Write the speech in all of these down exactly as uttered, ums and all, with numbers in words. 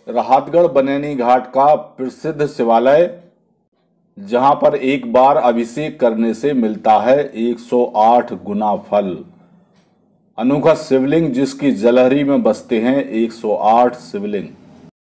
राहतगढ़ बनैनी घाट का प्रसिद्ध शिवालय, जहां पर एक बार अभिषेक करने से मिलता है एक सौ आठ गुना फल। अनोखा शिवलिंग जिसकी जलहरी में बसते हैं एक सौ आठ शिवलिंग।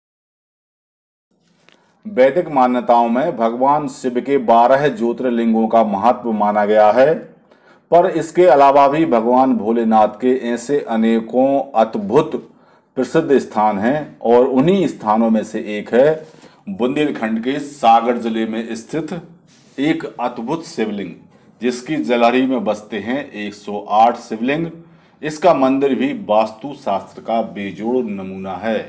वैदिक मान्यताओं में भगवान शिव के बारह ज्योतिर्लिंगों का महत्व माना गया है, पर इसके अलावा भी भगवान भोलेनाथ के ऐसे अनेकों अद्भुत प्रसिद्ध स्थान हैं और उन्हीं स्थानों में से एक है बुंदेलखंड के सागर जिले में स्थित एक अद्भुत शिवलिंग जिसकी जलहरी में बसते हैं एक सौ आठ शिवलिंग। इसका मंदिर भी वास्तु शास्त्र का बेजोड़ नमूना है।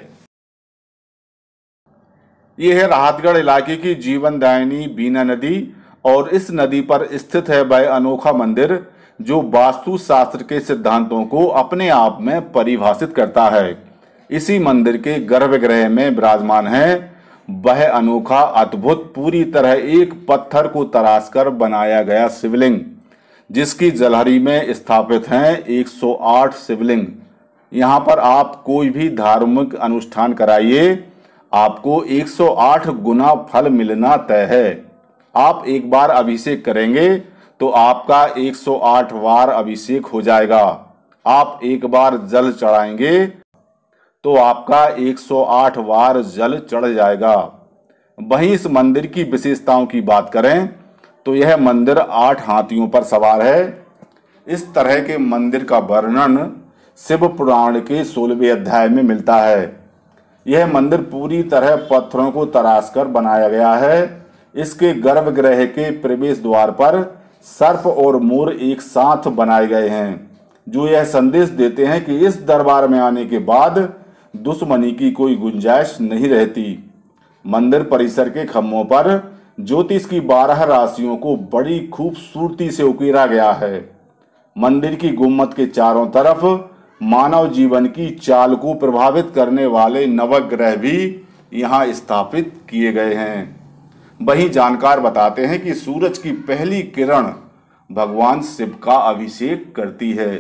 यह है राहतगढ़ इलाके की जीवनदायिनी बीना नदी और इस नदी पर स्थित है वह अनोखा मंदिर जो वास्तु शास्त्र के सिद्धांतों को अपने आप में परिभाषित करता है। इसी मंदिर के गर्भगृह में विराजमान है वह अनोखा अद्भुत पूरी तरह एक पत्थर को तराशकर बनाया गया शिवलिंग जिसकी जलहरी में स्थापित हैं एक सौ आठ शिवलिंग। यहाँ पर आप कोई भी धार्मिक अनुष्ठान कराइए, आपको एक सौ आठ गुना फल मिलना तय है। आप एक बार अभिषेक करेंगे तो आपका एक सौ आठ बार अभिषेक हो जाएगा। आप एक बार जल चढ़ाएंगे तो आपका एक सौ आठ बार जल चढ़ जाएगा। वहीं इस मंदिर की विशेषताओं की बात करें तो यह मंदिर आठ हाथियों पर सवार है। इस तरह के मंदिर का वर्णन शिव पुराण के सोलहवें अध्याय में मिलता है। यह मंदिर पूरी तरह पत्थरों को तराशकर बनाया गया है। इसके गर्भगृह के प्रवेश द्वार पर सर्प और मोर एक साथ बनाए गए हैं जो यह संदेश देते हैं कि इस दरबार में आने के बाद दुश्मनी की कोई गुंजाइश नहीं रहती। मंदिर परिसर के खम्भों पर ज्योतिष की बारह राशियों को बड़ी खूबसूरती से उकेरा गया है। मंदिर की गुम्मत के चारों तरफ मानव जीवन की चाल को प्रभावित करने वाले नवग्रह भी यहाँ स्थापित किए गए हैं। वहीं जानकार बताते हैं कि सूरज की पहली किरण भगवान शिव का अभिषेक करती है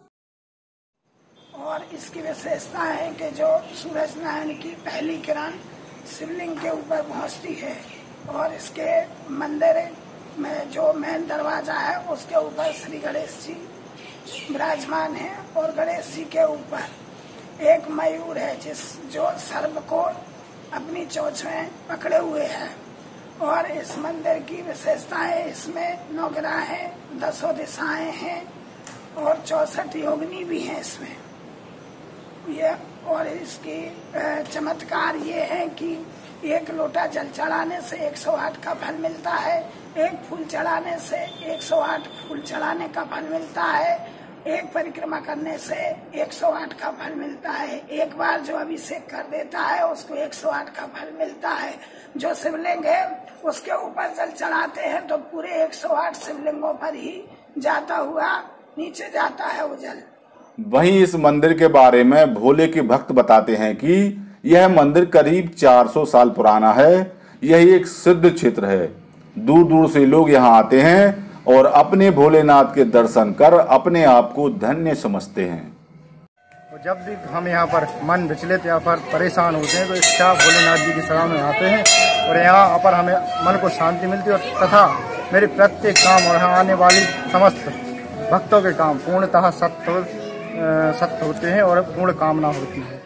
और इसकी विशेषता है कि जो सूरज नारायण की पहली किरण शिवलिंग के ऊपर पहुंचती है और इसके मंदिर में जो मेन दरवाजा है उसके ऊपर श्री गणेश जी विराजमान है और गणेश जी के ऊपर एक मयूर है जिस जो सर्प को अपनी चोंच में पकड़े हुए है। और इस मंदिर की विशेषताएं इसमें नौ ग्रह हैं, दसों दिशाएं हैं और चौसठ योगिनी भी हैं इसमें। ये और इसकी चमत्कार ये है कि एक लोटा जल चढ़ाने से एक सौ आठ का फल मिलता है, एक फूल चढ़ाने से एक सौ आठ फूल चढ़ाने का फल मिलता है, एक परिक्रमा करने से एक सौ आठ का फल मिलता है, एक बार जो अभिषेक कर देता है उसको एक सौ आठ का फल मिलता है। जो शिवलिंग है उसके ऊपर जल चढ़ाते हैं तो पूरे एक सौ आठ शिवलिंगों पर ही जाता हुआ नीचे जाता है वो जल। वहीं इस मंदिर के बारे में भोले के भक्त बताते हैं कि यह मंदिर करीब चार सौ साल पुराना है। यह एक सिद्ध क्षेत्र है। दूर दूर से लोग यहाँ आते हैं और अपने भोलेनाथ के दर्शन कर अपने आप को धन्य समझते हैं। जब भी हम यहाँ पर मन विचलित या फिर परेशान होते हैं तो इच्छा भोलेनाथ जी की शरण में आते हैं और यहाँ पर हमें मन को शांति मिलती है और तथा मेरे प्रत्येक काम और यहाँ आने वाली समस्त भक्तों के काम पूर्णतः सत्य सत्य होते हैं और पूर्ण कामना होती है।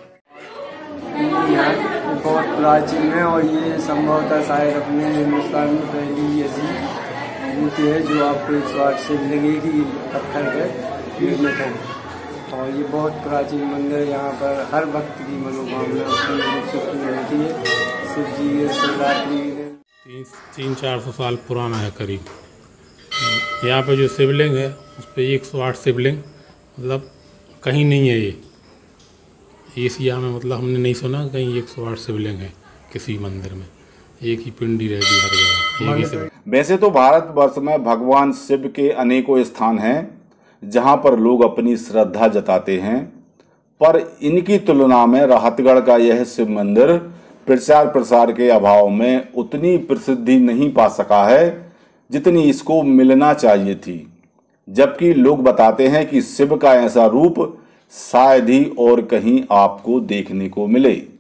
बहुत प्राचीन है और ये संभवतः शायद अपने हिंदुस्तान में पहली ऐसी मूर्ति है जो आपको एक सौ आठ शिवलिंग की पत्थर पे निर्मित है और ये बहुत प्राचीन मंदिर है। यहाँ पर हर भक्त की मनोकामना पूर्ण रूप से पूरी होती है। शिव जी शिवरात्रि तीन तीन चार सौ साल पुराना है करीब। यहाँ पे जो शिवलिंग है उस पर एक सौ आठ शिवलिंग मतलब कहीं नहीं है। ये एशिया में मतलब हमने नहीं सुना कहीं एक सौ आठ शिवलिंग है किसी मंदिर में। एक ही पिंडी रहती हर जगह। वैसे तो भारतवर्ष में भगवान शिव के अनेकों स्थान हैं जहां पर लोग अपनी श्रद्धा जताते हैं, पर इनकी तुलना में राहतगढ़ का यह शिव मंदिर प्रचार प्रसार के अभाव में उतनी प्रसिद्धि नहीं पा सका है जितनी इसको मिलना चाहिए थी। जबकि लोग बताते हैं कि शिव का ऐसा रूप शायद ही और कहीं आपको देखने को मिले।